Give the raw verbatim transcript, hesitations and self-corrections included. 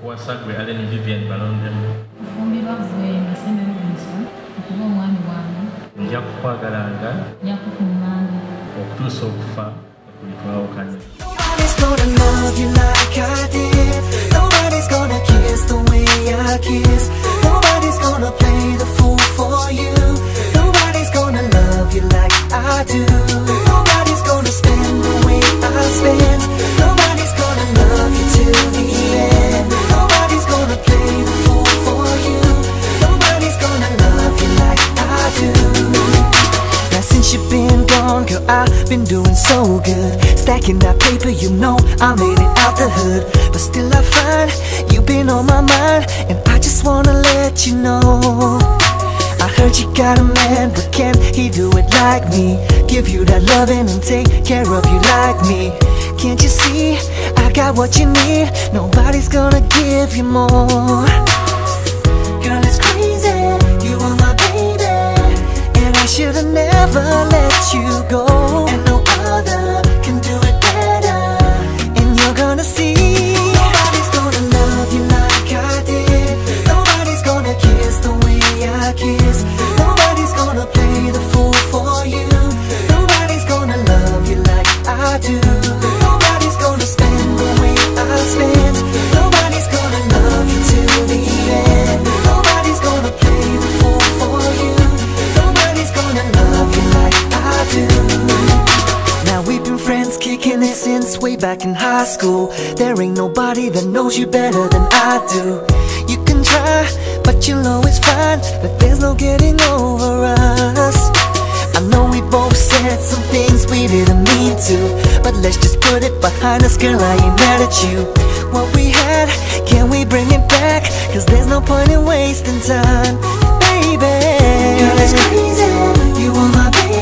Wasagwe Allen Vivian balondemu. Kufumbirwa gwe Maseme Robinson okuba omwami wange. Nja kukwagalanga. Nja kukuŋŋanga. Okutuusa okufa okulitwawukanya. Nobody's gonna love you like I did. Nobody's gonna kiss the way I kiss. Nobody's gonna play the fool for you. Nobody's gonna love you like I do. Nobody's gonna spend the way I spend. Nobody's gonna love you till the end. Nobody's gonna play the fool for you. Nobody's gonna love you like I do. Now since you've been gone, girl, I've been doing so good. Stacking that paper, you know I made it out the hood. But still I find you've been on my mind, and I just wanna let you know I heard you got a man, but can he do it like me? Give you that loving and take care of you like me. Can't you see, I got what you need. Nobody's gonna give you more. Girl, it's crazy, you are my baby, and I should've never let you go. And no other can do it better, and you're gonna see. Nobody's gonna love you like I did. Nobody's gonna kiss the way I kiss. Nobody's gonna play the fool for you. Nobody's gonna love you like I do. Nobody's gonna spend the way I spend. Nobody's gonna love you till the end. Nobody's gonna play the fool for you. Nobody's gonna love you like I do. Now we've been friends, kicking it since way back in high school. There ain't nobody that knows you better than I do. You can try, but you'll always find that there's no getting over us. I know we both said some things we didn't mean to, but let's just put it behind us, girl, I ain't mad at you. What we had, can we bring it back? Cause there's no point in wasting time, baby. Girl, it's crazy, you are my baby,